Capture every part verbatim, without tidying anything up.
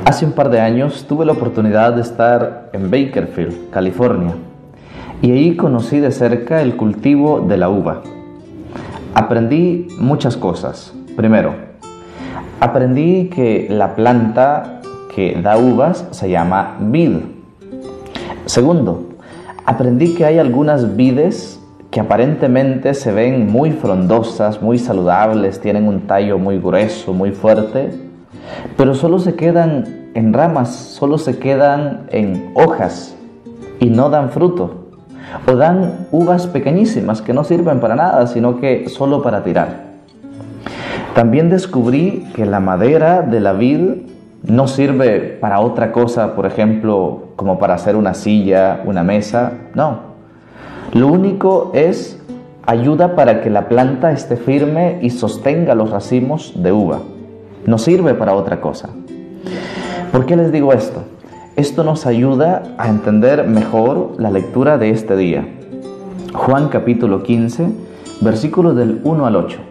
Hace un par de años tuve la oportunidad de estar en Bakersfield, California, y ahí conocí de cerca el cultivo de la uva. Aprendí muchas cosas. Primero, aprendí que la planta que da uvas se llama vid. Segundo, aprendí que hay algunas vides que aparentemente se ven muy frondosas, muy saludables, tienen un tallo muy grueso, muy fuerte, pero solo se quedan en ramas, solo se quedan en hojas y no dan fruto, o dan uvas pequeñísimas que no sirven para nada, sino que solo para tirar. También descubrí que la madera de la vid no sirve para otra cosa, por ejemplo, como para hacer una silla, una mesa, no. Lo único es ayuda para que la planta esté firme y sostenga los racimos de uva. No sirve para otra cosa. ¿Por qué les digo esto? Esto nos ayuda a entender mejor la lectura de este día. Juan capítulo quince, versículos del uno al ocho.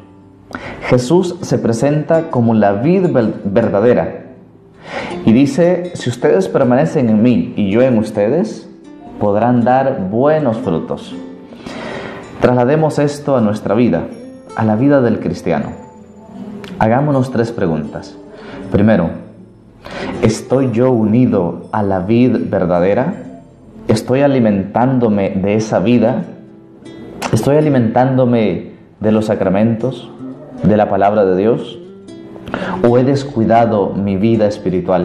Jesús se presenta como la vid verdadera y dice: si ustedes permanecen en mí y yo en ustedes, podrán dar buenos frutos. Traslademos esto a nuestra vida, a la vida del cristiano. Hagámonos tres preguntas. Primero, ¿estoy yo unido a la vid verdadera? ¿Estoy alimentándome de esa vida? ¿Estoy alimentándome de los sacramentos, de la palabra de Dios? ¿O he descuidado mi vida espiritual?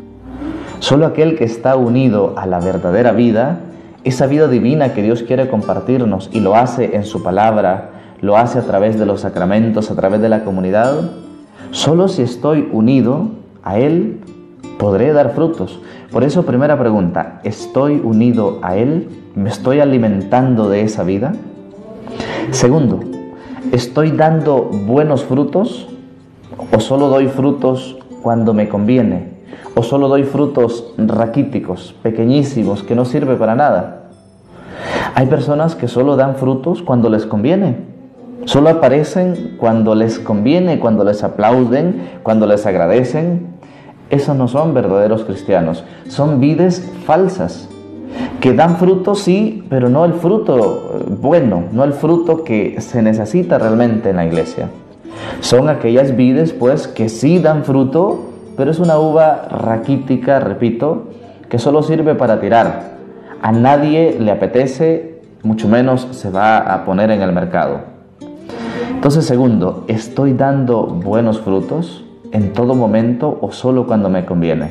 Solo aquel que está unido a la verdadera vida, esa vida divina que Dios quiere compartirnos y lo hace en su palabra, lo hace a través de los sacramentos, a través de la comunidad, solo si estoy unido a Él, podré dar frutos. Por eso, primera pregunta, ¿estoy unido a Él? ¿Me estoy alimentando de esa vida? Segundo, ¿estoy dando buenos frutos o solo doy frutos cuando me conviene? ¿O solo doy frutos raquíticos, pequeñísimos, que no sirven para nada? Hay personas que solo dan frutos cuando les conviene. Solo aparecen cuando les conviene, cuando les aplauden, cuando les agradecen. Esos no son verdaderos cristianos. Son vides falsas, que dan fruto, sí, pero no el fruto bueno, no el fruto que se necesita realmente en la iglesia. Son aquellas vides, pues, que sí dan fruto, pero es una uva raquítica, repito, que solo sirve para tirar. A nadie le apetece, mucho menos se va a poner en el mercado. Entonces, segundo, ¿estoy dando buenos frutos en todo momento o solo cuando me conviene?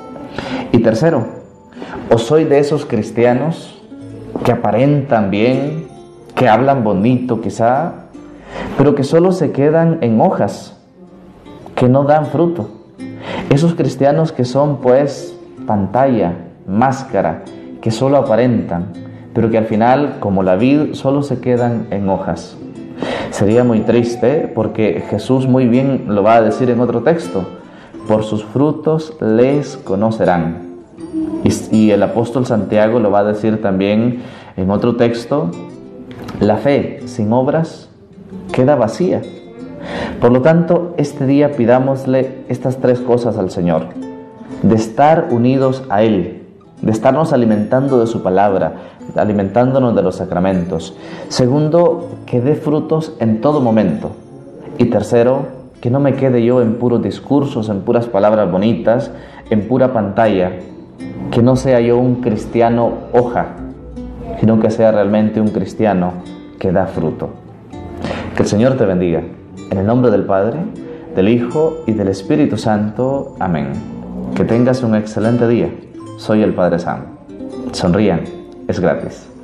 Y tercero, ¿o soy de esos cristianos que aparentan bien, que hablan bonito quizá, pero que solo se quedan en hojas, que no dan fruto? Esos cristianos que son pues pantalla, máscara, que solo aparentan, pero que al final, como la vid, solo se quedan en hojas. Sería muy triste porque Jesús muy bien lo va a decir en otro texto: por sus frutos les conocerán. Y, y el apóstol Santiago lo va a decir también en otro texto: la fe sin obras queda vacía. Por lo tanto, este día pidámosle estas tres cosas al Señor: de estar unidos a Él, de estarnos alimentando de su palabra, alimentándonos de los sacramentos. Segundo, que dé frutos en todo momento. Y tercero, que no me quede yo en puros discursos, en puras palabras bonitas, en pura pantalla, que no sea yo un cristiano hoja, sino que sea realmente un cristiano que da fruto. Que el Señor te bendiga. En el nombre del Padre, del Hijo y del Espíritu Santo. Amén. Que tengas un excelente día. Soy el Padre Sam. Sonrían, es gratis.